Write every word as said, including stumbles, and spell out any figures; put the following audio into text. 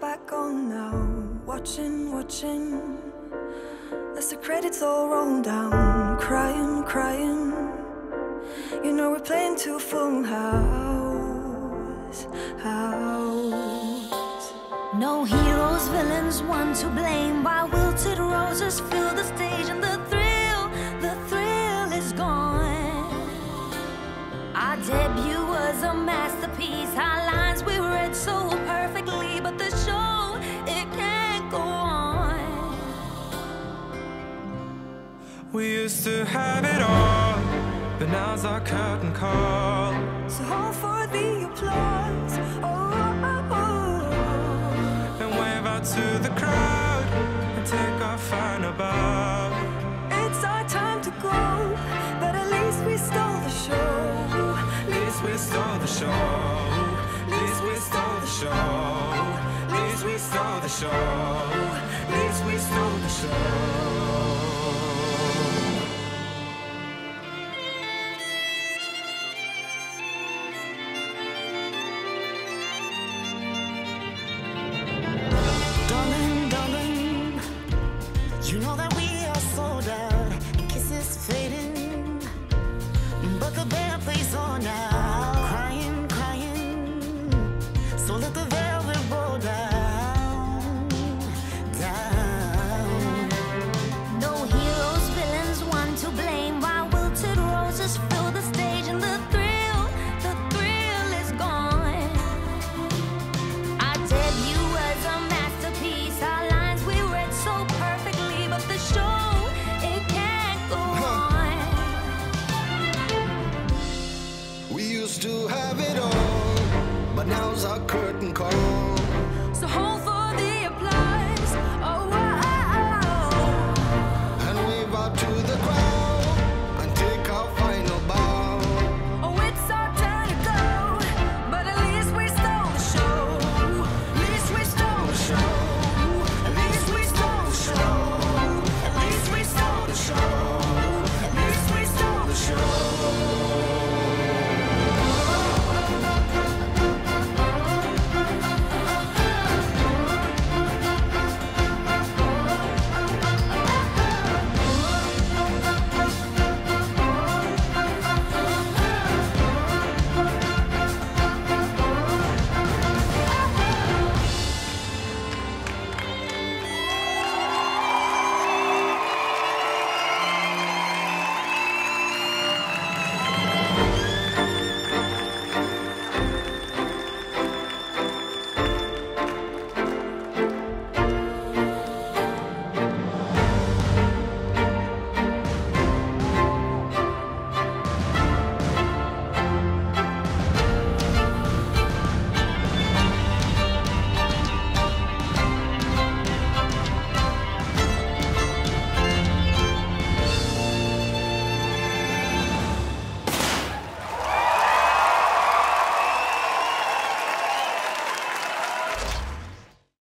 back on now, watching, watching as the credits all roll down, crying, crying. You know we're playing to full house, house. No heroes, villains, one to blame. While wilted roses fill the stage, and the thrill, the thrill is gone. Our debut was a masterpiece. Our lines we read so perfectly, but the show, it can't go on. We used to have it all, but now's our curtain call. So hold for the applause, oh, oh, oh. And wave out to the crowd and take our final bow. It's our time to go, but at least we stole the show. At least we stole the show. At least we stole the show. At least we stole the show. At least we stole the show.